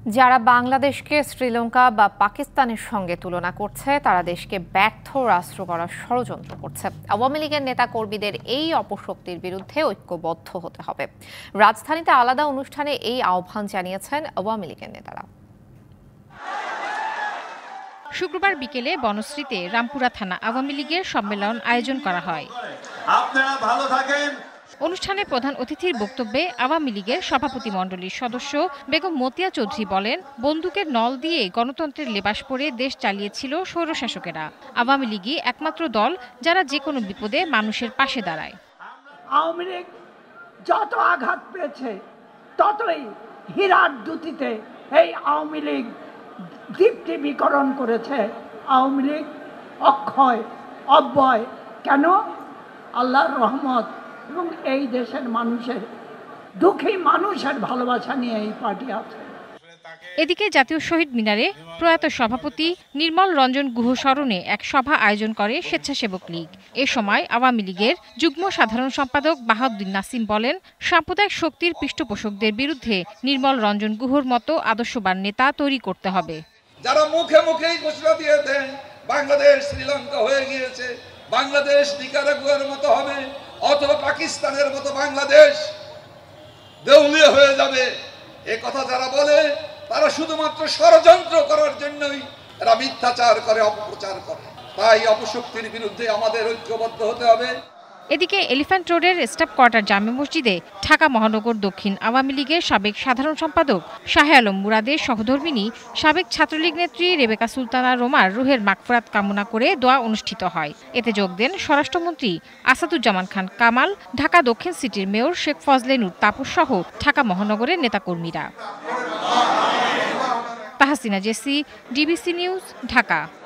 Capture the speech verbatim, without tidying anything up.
যারা বাংলাদেশকে শ্রীলঙ্কা বা পাকিস্তানের সঙ্গে তুলনা করছে তারা দেশকে ব্যর্থ রাষ্ট্র করার ষড়যন্ত্র করছে। আওয়ামী লীগের নেতা কর্মীদের এই অপশক্তির বিরুদ্ধে ঐক্যবদ্ধ হতে হবে। রাজধানীতে আলাদা অনুষ্ঠানে এই আহ্বান জানিয়েছেন আওয়ামী লীগের নেতারা। শুক্রবার বিকেলে বনশ্রীতে রামপুরা থানা আওয়ামী লীগের সম্মেলন আয়োজন করা হয়। আপনারা ভালো থাকেন। অনুষ্ঠানে প্রধান অতিথির বক্তব্যে আওয়ামী লীগের সভাপতি মণ্ডলীর সদস্য বেগম মতিয়া চৌধুরী বলেন, বন্দুকের নল দিয়ে গণতন্ত্রের লেবাস পরে দেশ চালিয়েছিল স্বৈরশাসকেরা। আওয়ামী লীগই একমাত্র দল যারা যে কোনো বিপদে মানুষের পাশে দাঁড়ায়। আওয়ামী লীগ যত আঘাত পেয়েছে ততই হীরার দুতিতে এই আওয়ামী লীগ দীপ্তিবিকরণ করেছে। আওয়ামী লীগ অক্ষয় অব্যয় কেন? আল্লাহর রহমত এবং এই দেশের মানুষের দুঃখী মানুষের ভালোবাসা নিয়ে এই পার্টি আছে। এদিকে জাতীয় শহীদ মিনারে প্রয়াত সভাপতি নির্মল রঞ্জন গুহ স্মরণে এক সভা আয়োজন করে স্বেচ্ছাসেবক লীগ। এ সময় আওয়ামী লীগের যুগ্ম সাধারণ সম্পাদক বাহাউদ্দিন নাসিম বলেন, সাম্প্রদায়িক শক্তির পৃষ্ঠপোষকদের বিরুদ্ধে নির্মল রঞ্জন গুহর মতো আদর্শবান নেতা তৈরি করতে হবে। যারা মুখে মুখেই ঘোষণা দিয়ে দেন বাংলাদেশ শ্রীলঙ্কা হয়ে গিয়েছে, বাংলাদেশ নিকারাগুয়ার মতো হবে অথবা পাকিস্তানের মতো বাংলাদেশ দেউলিয়া হয়ে যাবে, এ কথা যারা বলে তারা শুধুমাত্র ষড়যন্ত্র করার জন্যই এরা মিথ্যাচার করে, অপপ্রচার করে। তাই অপশক্তির বিরুদ্ধে আমাদের ঐক্যবদ্ধ হতে হবে। এদিকে এলিফ্যান্ট রোডের স্টাফ কোয়ার্টার জামে মসজিদে ঢাকা মহানগর দক্ষিণ আওয়ামী লীগের সাবেক সাধারণ সম্পাদক শাহে আলম মুরাদের সহধর্মিণী সাবেক ছাত্রলীগ নেত্রী রেবেকা সুলতানা রোমার রুহের মাগফিরাত কামনা করে দোয়া অনুষ্ঠিত হয়। এতে যোগ দেন স্বরাষ্ট্রমন্ত্রী আসাদুজ্জামান খান কামাল, ঢাকা দক্ষিণ সিটির মেয়র শেখ ফজলে নূর তাপস সহ ঢাকা মহানগরের নেতাকর্মীরা। Tahsina Jesy, DBC news, Dhaka.